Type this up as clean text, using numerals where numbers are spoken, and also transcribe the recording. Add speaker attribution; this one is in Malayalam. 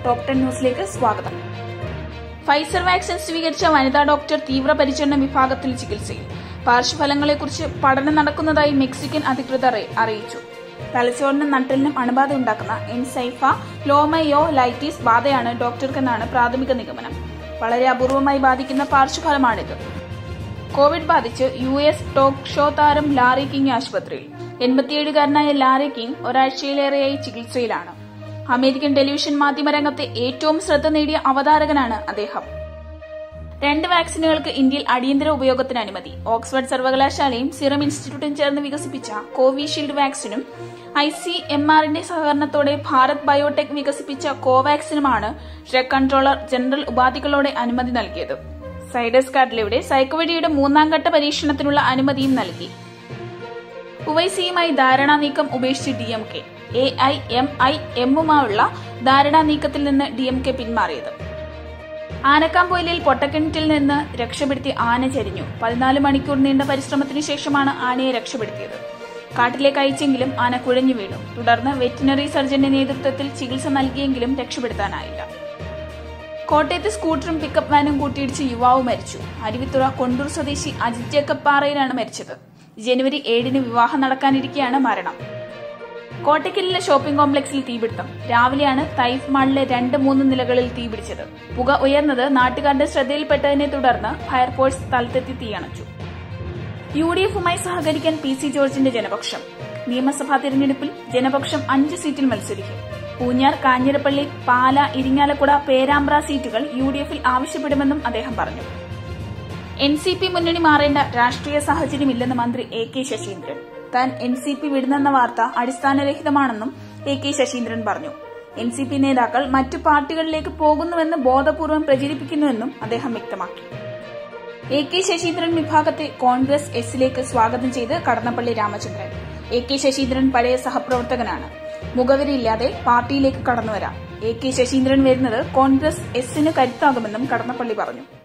Speaker 1: ടോപ് 10 ന്യൂസിലേക്ക് സ്വാഗതം. ഫൈസർ വാക്സിൻ സ്വീകരിച്ച വനിതാ ഡോക്ടർ തീവ്രപരിചരണ വിഭാഗത്തിൽ ചികിത്സയിൽ. പാർശ്വഫലങ്ങളെക്കുറിച്ച് പഠനം നടക്കുന്നതായി മെക്സിക്കൻ അധികൃതർ അറിയിച്ചു. തലച്ചോറിനും നട്ടലിനും അണുബാധ ഉണ്ടാക്കുന്ന എൻസെഫലോമയോലൈറ്റിസ് ബാധയാണ് ഡോക്ടർക്കെന്നാണ് പ്രാഥമിക നിഗമനം. വളരെ അപൂർവമായി ബാധിക്കുന്ന പാർശ്വഫലമാണിത്. കോവിഡ് ബാധിച്ച് US ടോക്ക് ഷോ താരം ലാറി കിങ് ആശുപത്രിയിൽ. 87-കാരനായ ലാറി കിങ് ഒരാഴ്ചയിലേറെയായി ചികിത്സയിലാണ്. അമേരിക്കൻ ടെലിവിഷൻ മാധ്യമരംഗത്തെ ഏറ്റവും ശ്രദ്ധ നേടിയ അവതാരകനാണ് അദ്ദേഹം. 2 വാക്സിനുകൾക്ക് ഇന്ത്യയിൽ അടിയന്തര ഉപയോഗത്തിന് അനുമതി. ഓക്സ്ഫോർഡ് സർവകലാശാലയും സിറം ഇൻസ്റ്റിറ്റ്യൂട്ടും ചേർന്ന് വികസിപ്പിച്ച കോവിഷീൽഡ് വാക്സിനും ICMRന്റെ സഹകരണത്തോടെ ഭാരത് ബയോടെക് വികസിപ്പിച്ച കോവാക്സിനുമാണ് ഡ്രഗ് കൺട്രോളർ ജനറൽ ഉപാധികളോടെ അനുമതി നൽകിയത്. സൈഡസ് കാഡിലയുടെ സൈക്കോവഡിയുടെ 3ാം ഘട്ട പരീക്ഷണത്തിനുള്ള അനുമതിയും നൽകി. ഉവൈസിയുമായി ധാരണാ നീക്കം ഉപേക്ഷിച്ച് DMK. AIMIMുമായുള്ള ധാരണാ നീക്കത്തിൽ നിന്ന് DMK പിന്മാറിയത്. ആനക്കാംപൊയിലിൽ പൊട്ടക്കിണറ്റിൽ നിന്ന് രക്ഷപ്പെടുത്തി ആന ചരിഞ്ഞു. 14 മണിക്കൂർ നീണ്ട പരിശ്രമത്തിനു ശേഷമാണ് ആനയെ രക്ഷപ്പെടുത്തിയത്. കാട്ടിലേക്ക് അയച്ചെങ്കിലും ആന കുഴഞ്ഞു വീണു. തുടർന്ന് വെറ്റിനറി സർജന്റെ നേതൃത്വത്തിൽ ചികിത്സ നൽകിയെങ്കിലും രക്ഷപ്പെടുത്താനായില്ല. കോട്ടയത്ത് സ്കൂട്ടറും പിക്കപ്പ് വാനും കൂട്ടിയിടിച്ച് യുവാവ് മരിച്ചു. അരുവിത്തുറ കൊണ്ടൂർ സ്വദേശി അജിത് ജേക്കബ് പാറയിലാണ് മരിച്ചത്. ജനുവരി 7-ന് വിവാഹം നടക്കാനിരിക്കെയാണ് മരണം. കോട്ടയ്ക്കലിലെ ഷോപ്പിംഗ് കോംപ്ലക്സിൽ തീപിടുത്തം. രാവിലെയാണ് തൈഫ് മാളിലെ 2-3 നിലകളിൽ തീപിടിച്ചത്. പുക ഉയർന്നത് നാട്ടുകാരുടെ ശ്രദ്ധയിൽപ്പെട്ടതിനെ തുടർന്ന് ഫയർഫോഴ്സ് സ്ഥലത്തെത്തി തീയണച്ചു. UDFുമായി സഹകരിക്കാൻ PC ജോർജിന്റെ ജനപക്ഷം. നിയമസഭാ തെരഞ്ഞെടുപ്പിൽ ജനപക്ഷം 5 സീറ്റിൽ മത്സരിക്കും. പൂഞ്ഞാർ, കാഞ്ഞിരപ്പള്ളി, പാല, ഇരിങ്ങാലക്കുട, പേരാമ്പ്ര സീറ്റുകൾ UDFിൽ ആവശ്യപ്പെടുമെന്നും അദ്ദേഹം പറഞ്ഞു. NCP മുന്നണി മാറേണ്ട രാഷ്ട്രീയ സാഹചര്യമില്ലെന്ന് മന്ത്രി AK ശശീന്ദ്രൻ. താൻ NCP വിടുന്നെന്ന വാർത്ത അടിസ്ഥാനരഹിതമാണെന്നും AK ശശീന്ദ്രൻ പറഞ്ഞു. NCP നേതാക്കൾ മറ്റു പാർട്ടികളിലേക്ക് പോകുന്നുവെന്ന് ബോധപൂർവം പ്രചരിപ്പിക്കുന്നുവെന്നും അദ്ദേഹം വ്യക്തമാക്കി. AK ശശീന്ദ്രൻ വിഭാഗത്തെ കോൺഗ്രസ് Sലേക്ക് സ്വാഗതം ചെയ്ത് കടന്നപ്പള്ളി രാമചന്ദ്രൻ. AK ശശീന്ദ്രൻ പഴയ സഹപ്രവർത്തകനാണ്. മുഖവരിയില്ലാതെ പാർട്ടിയിലേക്ക് കടന്നുവരാം. AK ശശീന്ദ്രൻ വരുന്നത് കോൺഗ്രസ് Sന് കരുത്താകുമെന്നും കടന്നപ്പള്ളി പറഞ്ഞു.